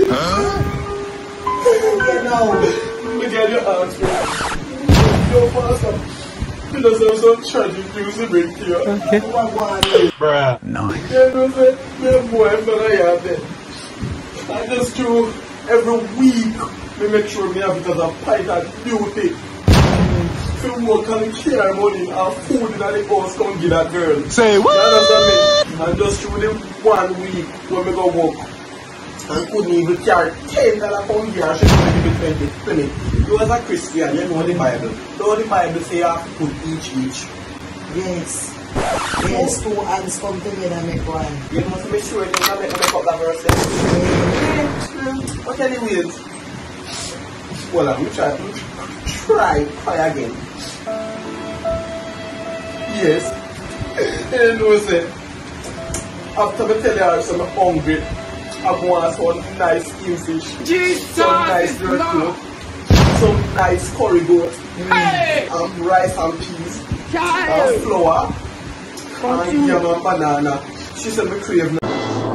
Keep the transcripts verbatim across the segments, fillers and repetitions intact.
Huh? You know. We get your answer. Yo, Pastor. You know, some tragic news to bring to you. Okay. Bruh. Nice. You know, say, your boyfriend I have there. I just do every week, we make sure we have it as a pint of beauty. To work and care money and food in the house, come give that girl. Say what? You understand me? And just through the one week when we go work and couldn't even carry ten dollars pound here, she couldn't give it twenty. You was a Christian, you know the Bible. Know the Bible say you have to put each each. Yes. Yes, two hands come together and make one. You must make sure you don't make up that verse there. But anyways, well, I'm trying to try, try again. Yes. And you say, after I tell you I'm hungry, I want some nice steamed fish, Jesus some nice jerk coat, some nice curry goat, Hey! and rice and peas, Child! and flour, Fuck and you. yam and banana. She said me crave now.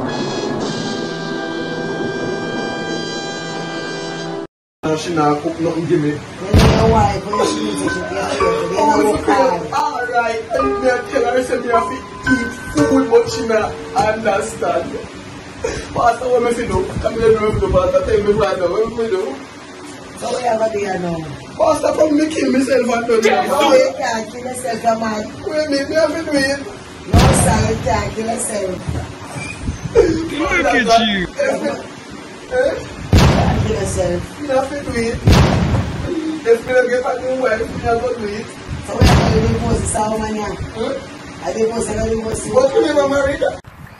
And she not cook nothing give me. When your wife, when she needs it, she can't do it. They don't work hard. Alright, and me tell her, say me have to eat food, but she not understand. Pastor, what me fi do? Come here, do do, Pastor, tell me right now, what me do? So we have a day now. Pastor, come me kill myself and do Yes, it. No, you can't kill yourself, your man. Wait me, me have to do it. No, sir, you can't kill yourself. Look at you. Eh? Kill yourself. Me have to do it. If me don't get a new wife, me have to do it. So we have to divorce this woman here. Huh? I divorce her, I divorce you. But you never married her.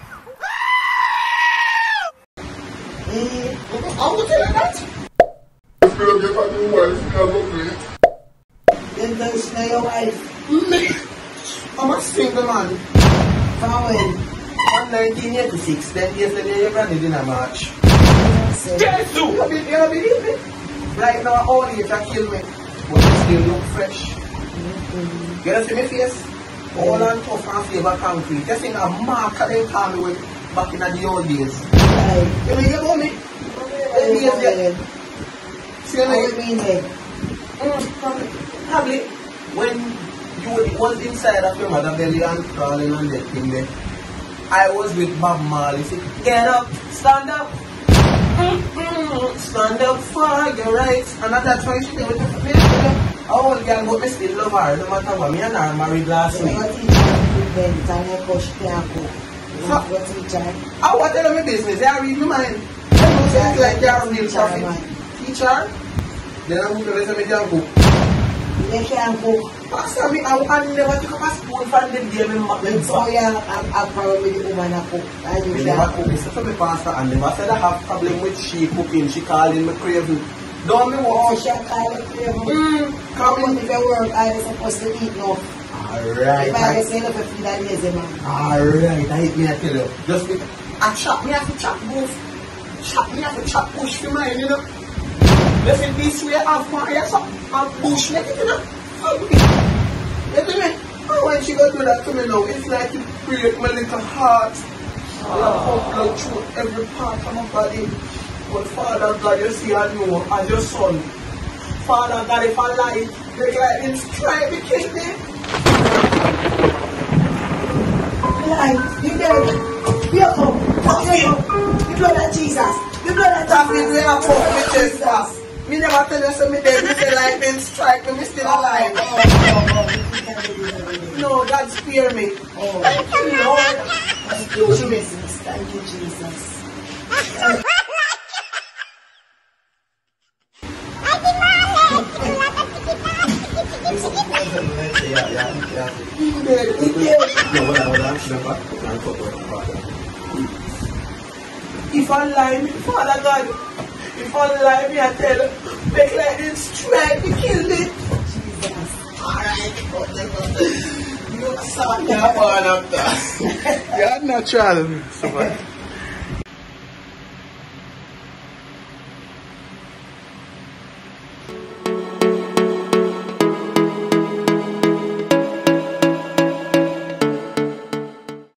Eh, I'm going to tell her that. If me don't get a new wife, me have to do it. then tell she not your wife. Me, I'm a single man. From when? I'm nineteen eighty-six, then yesterday you ran it in a March. So, Jesus! You believe, you believe me? Right now, all age I kill me, but I still look fresh. You know see my face? All and tough and flavor concrete. You see a marker they call me with back in the old days. like, You mean you know me? what do you Yes, yes. mean? See you What do later. you mean then? Mm, probably. Probably when you was inside of your mother belly and crawling on that thing there, I was with Bob Marley. Say, get up, stand up, mm-mm, stand up for your rights. And at that time she did with the face. I won't get but me still love her, no matter what. Me and her married last You week. never teach her to prevent and you push can't cook. You So- never teach her. I want to tell me business. They read my mind. They don't say it like they are real profit. Teacher, then I'm going to say me can cook. They can't cook. Pastor, me, I, I never took up a spoon from the game in my Then so yeah, I'm, I'm probably the woman that cook. I do We never that. cook. It's for me, Pastor, and never said I have problem with she cooking. She calling me craving. Don't me Oh, walk. she call it craving. Mm, Come come on, in. if you work, I was supposed to eat now. Alright. If I say enough for feed that lazy man. Alright, I hate me, I tell you. Just be, I chop me have to chop both. Chop me have to chop push for mine, you know. Listen, this way I have my ass up and push me, you know. You see me? And when she go do that to me now, it's like it break my little heart. I pump blood through every part of my body. But Father God, you see I know as your son. Father God, if I lie, make like him strike me, kill me. Like, you dead. You come. You come. The blood of Jesus. The blood of Stop it, Jesus. we have fought me chest pass. Me never tell you so me dead, me say like him strike me, me still alive. Oh, oh, oh. No, God spare me. Oh, Thank you, Lord. thank you, Jesus. Thank you, Jesus. Yeah, yeah, yeah. No, hold on, hold on. Remember? Can't talk about the Father. If I lie, me, Father God, if I lie, me, I tell you, make like this strike me, kill me. Jesus. Alright, you saw me, I'm on up there. You're natural.